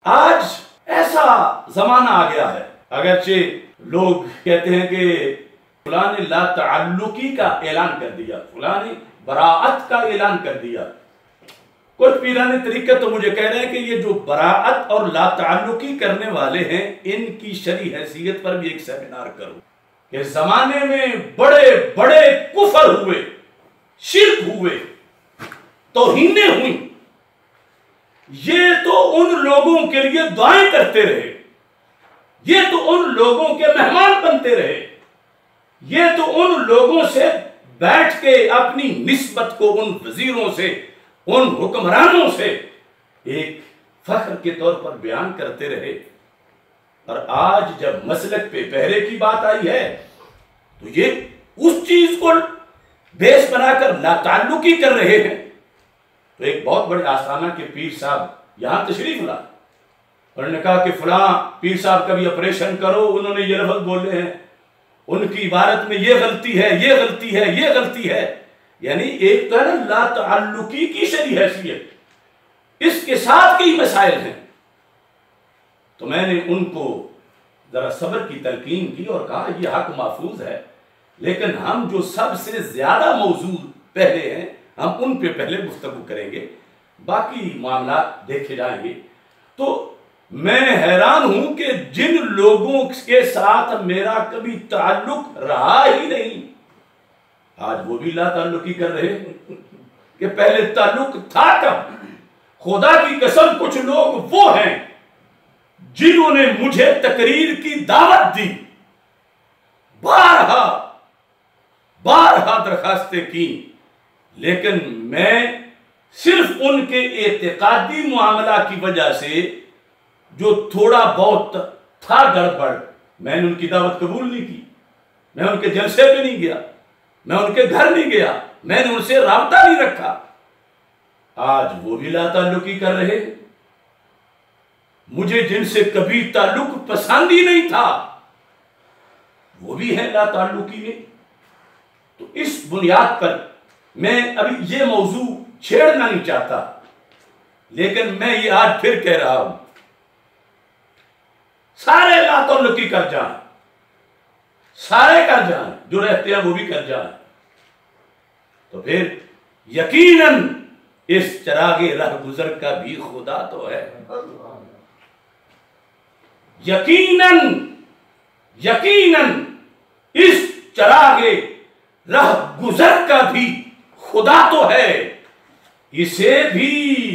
آج ایسا زمانہ آ گیا ہے، اگرچہ لوگ کہتے ہیں کہ فلاں نے لا تعلقی کا اعلان کر دیا، فلاں نے براعت کا اعلان کر دیا. کچھ پیران طریقت تو مجھے کہہ رہے ہیں کہ یہ جو براعت اور لا تعلقی کرنے والے ہیں ان کی شرعی حیثیت پر بھی ایک سیمینار کرو کہ زمانے میں بڑے بڑے کفر ہوئے، شرک ہوئے، توہینیں ہوئیں، یہ تو ان لوگوں کے لیے دعائیں کرتے رہے، یہ تو ان لوگوں کے مہمان بنتے رہے، یہ تو ان لوگوں سے بیٹھ کے اپنی نسبت کو ان وزیروں سے، ان حکمرانوں سے ایک فخر کے طور پر بیان کرتے رہے. اور آج جب مسلک پہ پہرے کی بات آئی ہے تو یہ اس چیز کو بیس بنا کر لا تعلقی کر رہے ہیں. تو ایک بہت بڑے آستانہ کے پیر صاحب یہاں تشریف لا، انہوں نے کہا کہ فلاں پیر صاحب کا بھی آپریشن کرو، انہوں نے یہ لفظ بولے ہیں، ان کی عبارت میں یہ غلطی ہے، یہ غلطی ہے، یہ غلطی ہے. یعنی ایک تو ہے نا لا تعلقی کی شرعی حیثیت، اس کے ساتھ کئی مسائل ہیں. تو میں نے ان کو ذرا صبر کی تلقین کی اور کہا یہ حق محفوظ ہے، لیکن ہم جو سب سے زیادہ موضوع پہلے ہیں ہم ان پہ پہلے گفتگو کریں گے، باقی معاملات دیکھے جائیں گے. تو میں حیران ہوں کہ جن لوگوں کے ساتھ میرا کبھی تعلق رہا ہی نہیں آج وہ بھی لا تعلقی کر رہے ہیں کہ پہلے تعلق تھا کب. خدا کی قسم کچھ لوگ وہ ہیں جنہوں نے مجھے تقریر کی دعوت دی، بارہا درخواستیں کی، لیکن میں صرف ان کے اعتقادی معاملہ کی وجہ سے جو تھوڑا بہت تھا گڑبڑ، میں نے ان کی دعوت قبول نہیں کی، میں ان کے جلسے پہ نہیں گیا، میں ان کے گھر نہیں گیا، میں نے ان سے رابطہ نہیں رکھا. آج وہ بھی لا تعلقی کر رہے ہیں. مجھے جن سے کبھی تعلق پسند ہی نہیں تھا وہ بھی ہے لا تعلقی میں. تو اس بنیاد پر میں ابھی یہ موضوع چھیڑنا نہیں چاہتا، لیکن میں یہ آج پھر کہہ رہا ہوں سارے لا تعلقی کر جائیں، سارے کر جائیں، جو رہتے ہیں وہ بھی کر جائیں، تو پھر یقیناً اس چراغ رہ گزر کا بھی خدا تو ہے. یقیناً اس چراغ رہ گزر کا بھی خدا تو ہے. اسے بھی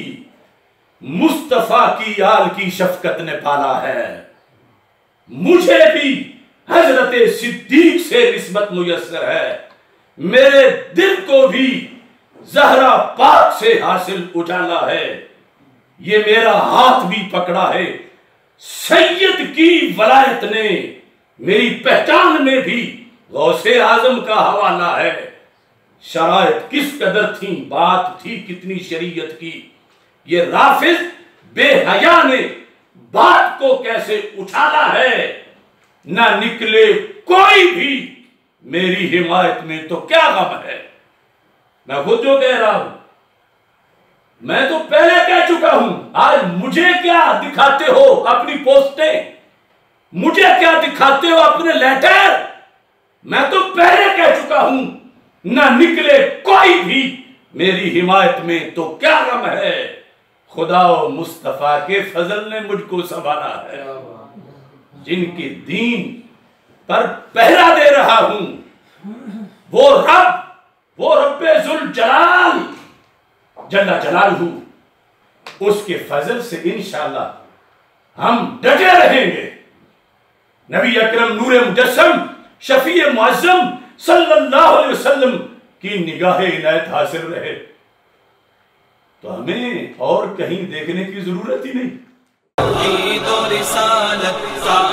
مصطفیٰ کی آل کی شفقت نے پالا ہے، مجھے بھی حضرت صدیق سے نسبت میسر ہے، میرے دل کو بھی زہرا پاک سے حاصل اجالا ہے، یہ میرا ہاتھ بھی پکڑا ہے، سید کی ولایت نے میری پہچان میں بھی غوث اعظم کا حوالہ ہے. شرائط کس قدر تھیں، بات تھی کتنی شریعت کی، یہ رافض بے حیا نے بات کو کیسے اچھالا ہے. نہ نکلے کوئی بھی میری حمایت میں تو کیا غم ہے. میں خود جو کہہ رہا ہوں میں تو پہلے کہہ چکا ہوں، آج مجھے کیا دکھاتے ہو اپنی پوسٹیں، مجھے کیا دکھاتے ہو اپنے لیٹر، میں تو پہلے کہہ چکا ہوں نہ نکلے کوئی بھی میری حمایت میں تو کیا غم ہے. خدا و مصطفیٰ کے فضل نے مجھ کو سنبھالا ہے، جن کے دین پر پہرا دے رہا ہوں، وہ رب ذوالجلال جل جلالہ، اس کے فضل سے انشاءاللہ ہم ڈٹے رہیں گے. نبی اکرم نور مجسم شفیع معظم صلی اللہ علیہ وسلم کی نگاہ عنایت حاصل رہے تو ہمیں اور کہیں دیکھنے کی ضرورت ہی نہیں.